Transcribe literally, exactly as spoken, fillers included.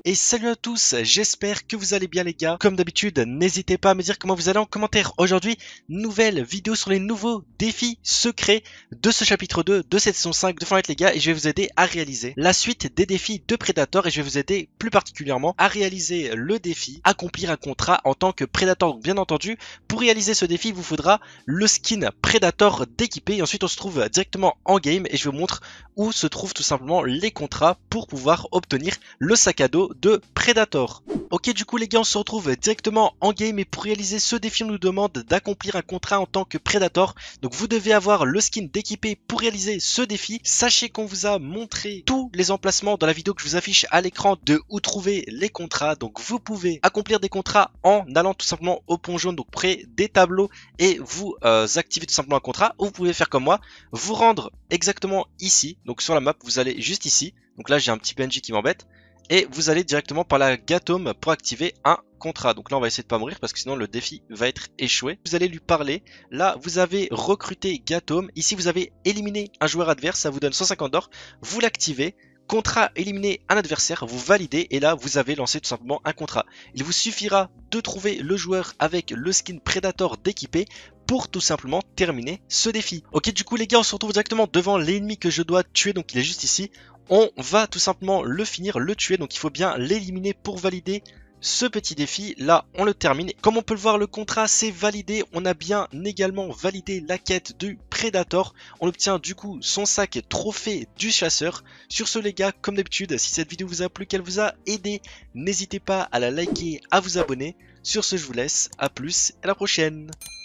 Et salut à tous, j'espère que vous allez bien les gars. Comme d'habitude, n'hésitez pas à me dire comment vous allez en commentaire. Aujourd'hui, nouvelle vidéo sur les nouveaux défis secrets de ce chapitre deux de cette saison cinq de Fortnite les gars. Et je vais vous aider à réaliser la suite des défis de Predator. Et je vais vous aider plus particulièrement à réaliser le défi, accomplir un contrat en tant que Predator. Donc bien entendu, pour réaliser ce défi, il vous faudra le skin Predator d'équipé. Et ensuite, on se trouve directement en game et je vous montre où se trouvent tout simplement les contrats pour pouvoir obtenir le sac à dos de Predator. Ok, du coup les gars, on se retrouve directement en game et pour réaliser ce défi, on nous demande d'accomplir un contrat en tant que Predator. Donc vous devez avoir le skin d'équipé pour réaliser ce défi. Sachez qu'on vous a montré tous les emplacements dans la vidéo que je vous affiche à l'écran de où trouver les contrats. Donc vous pouvez accomplir des contrats en allant tout simplement au pont jaune, donc près des tableaux, et vous euh, activez tout simplement un contrat. Ou vous pouvez faire comme moi, vous rendre exactement ici, donc sur la map, vous allez juste ici. Donc là j'ai un petit P N J qui m'embête. Et vous allez directement par la Gatome pour activer un contrat. Donc là on va essayer de pas mourir parce que sinon le défi va être échoué. Vous allez lui parler. Là vous avez recruté Gatome. Ici vous avez éliminé un joueur adverse. Ça vous donne cent cinquante d'or. Vous l'activez. Contrat éliminé un adversaire, vous validez et là vous avez lancé tout simplement un contrat. Il vous suffira de trouver le joueur avec le skin Predator d'équipé pour tout simplement terminer ce défi. Ok, du coup les gars, on se retrouve directement devant l'ennemi que je dois tuer, donc il est juste ici. On va tout simplement le finir, le tuer, donc il faut bien l'éliminer pour valider ce petit défi. Là on le termine. Comme on peut le voir, le contrat c'est validé. On a bien également validé la quête du Predator. On obtient du coup son sac trophée du chasseur. Sur ce les gars, comme d'habitude, si cette vidéo vous a plu, qu'elle vous a aidé, n'hésitez pas à la liker, à vous abonner. Sur ce je vous laisse, à plus et à la prochaine.